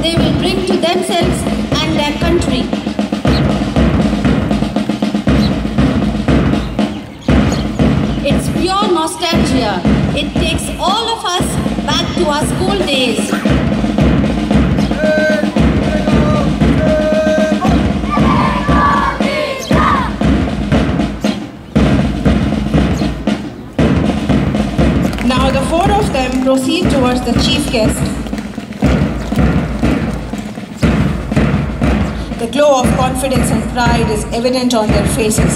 they will bring to themselves and their country. It's pure nostalgia. It takes all of us back to our school days. Now the four of them proceed towards the chief guest. The glow of confidence and pride is evident on their faces.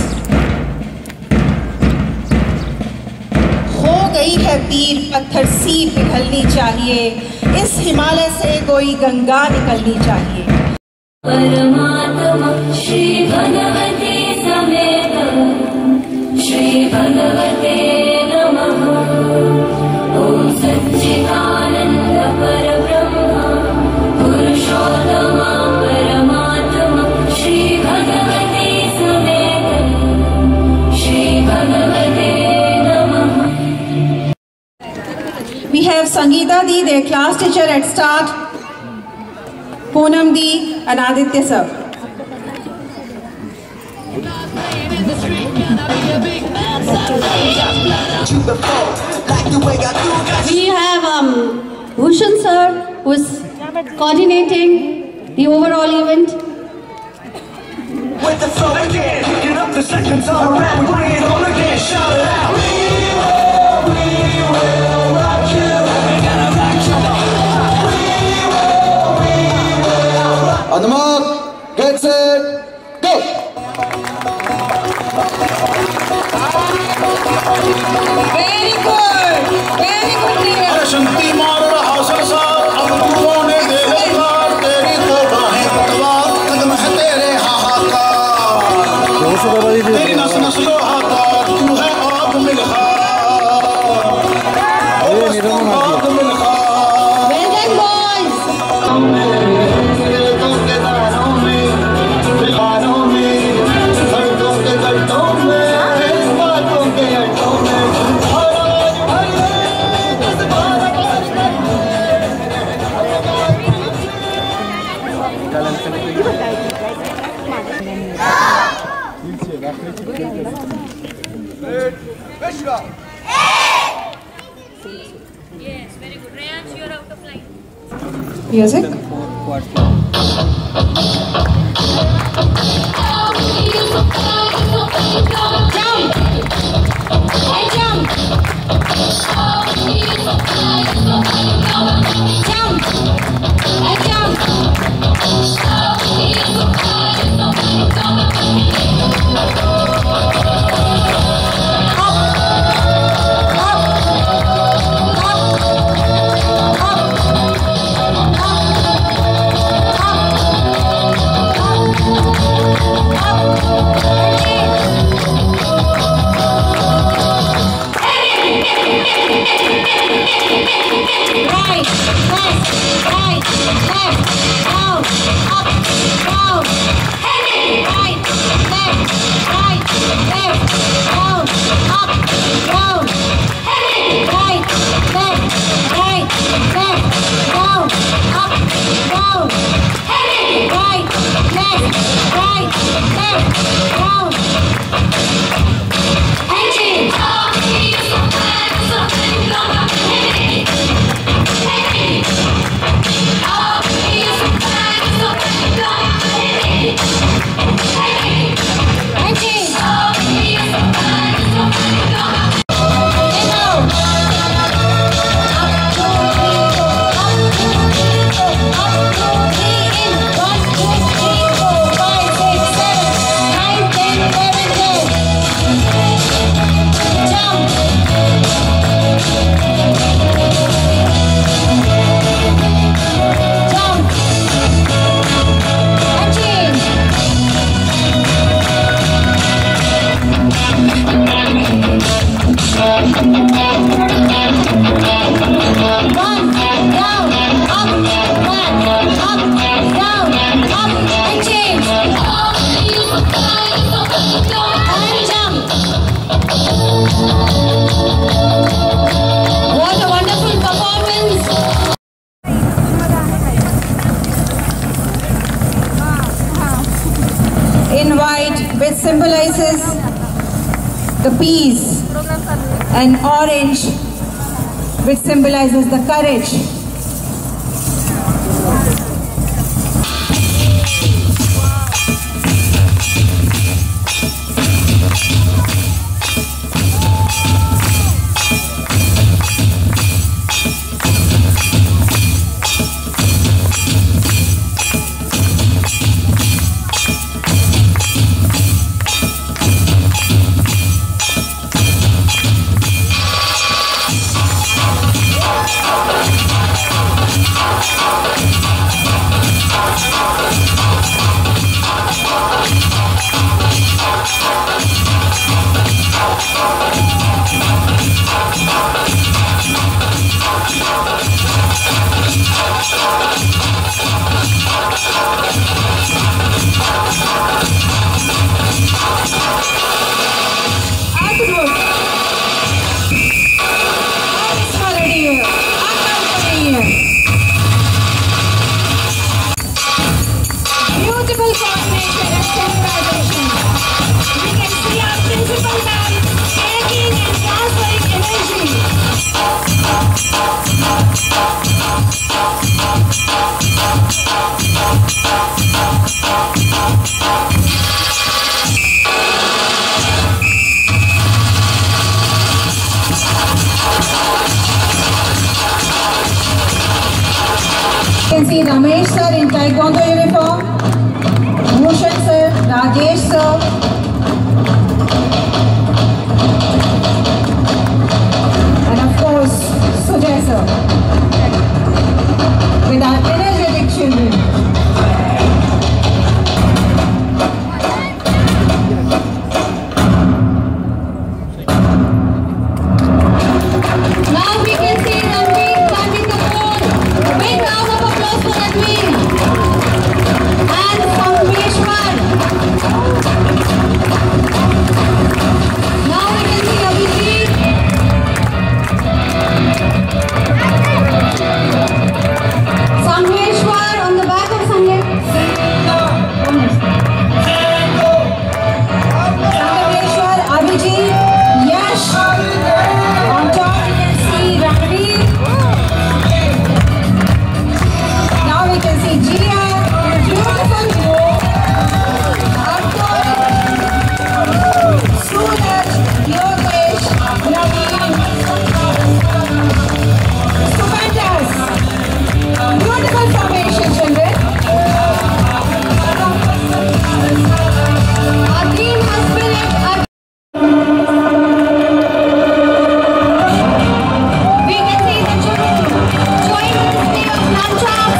हो गई है तीर पत्थर सी पिघलनी चाहिए, इस हिमालय से कोई गंगा निकलनी चाहिए। परमात्मा श्री भगवते समेत श्री भगवते नमः। ओम सच्चिदानंद परब्रह्म पुरुषोत्तम परमात्मा श्री भगवते समेत श्री भगवते नमः। We have Sangeeta Di, their class teacher at start, Poonam Di and Aditya sir. We have Bhushan sir, who is coordinating the overall event. With the flow again, get up the seconds all around, we bring it on again, shout it out. We will rock you. We're gonna rock you. We will rock. On the mark, get set, go! Very good, dear. अरे शंती मार रहा सरसार, अब दुओं ने दे ललकार, तेरी तो बाहें पतवार, कदम है तेरे हाहाकार। तेरी नस नस लोहाकार, तू है आग मिलहार। आग मिलहार। Well done, boys. दिलों के दानों में, दीवानों में, दर्दों के गड्ढों में, बातों के अड्डों में, और आज भर ले जज्बात Yes, very good. Rayansh, you're out of line. Music. the peace, and orange, which symbolizes the courage. You can see Ramesh sir in Taekwondo uniform, Bhushan sir, Rajesh sir, and of course Sujay sir, with our energetic children. Now we can see Ranveer climbing the pole. Big round of applause for Ranveer. And Samveshwar. Now we can see Abhijit. Samveshwar on the back of Sanjay. Samveshwar, Abhijit, Yash. On top we can see Ranveer. Now we can see Jia. Beautiful. Abdul. Suraj. Yogesh. Naveen. Stupendous. Beautiful formation, children. Our team has finished. We can see the children showing the display of nunchucks.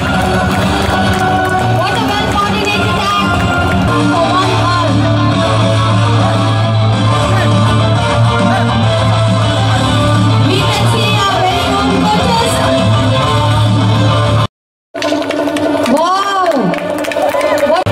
What a well-coordinated act for 1 hour. We can see our very own coaches. Wow! What?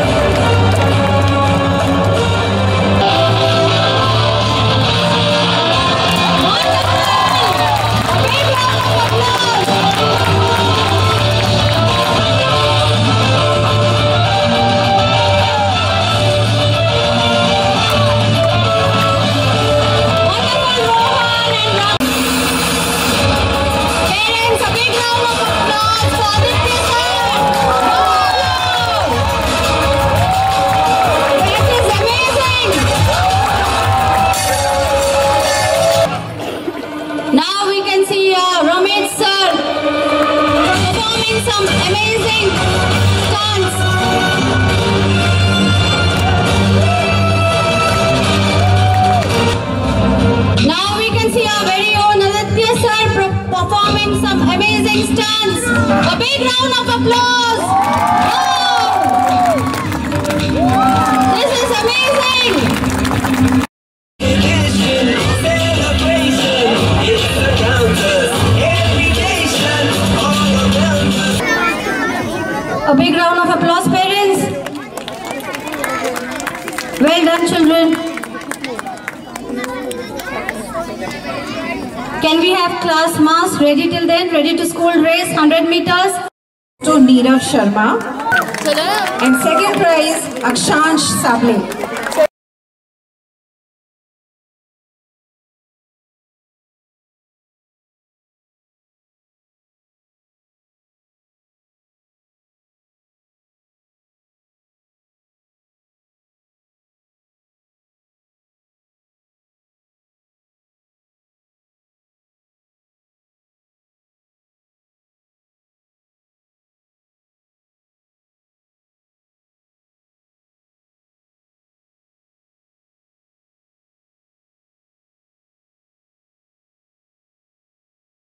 Parents, a big round of applause for Aditya sir. Wow! That is amazing. Now we can see Ramesh sir performing some amazing stunts. Now we can see our very own Aditya sir performing some amazing stunts. A big round of applause. Wow! This is amazing. A big round of applause, parents. Well done, children. Can we have class mass ready till then? Ready to school race 100 meters? To Neerav Sharma. And second prize, Akshansh Sable.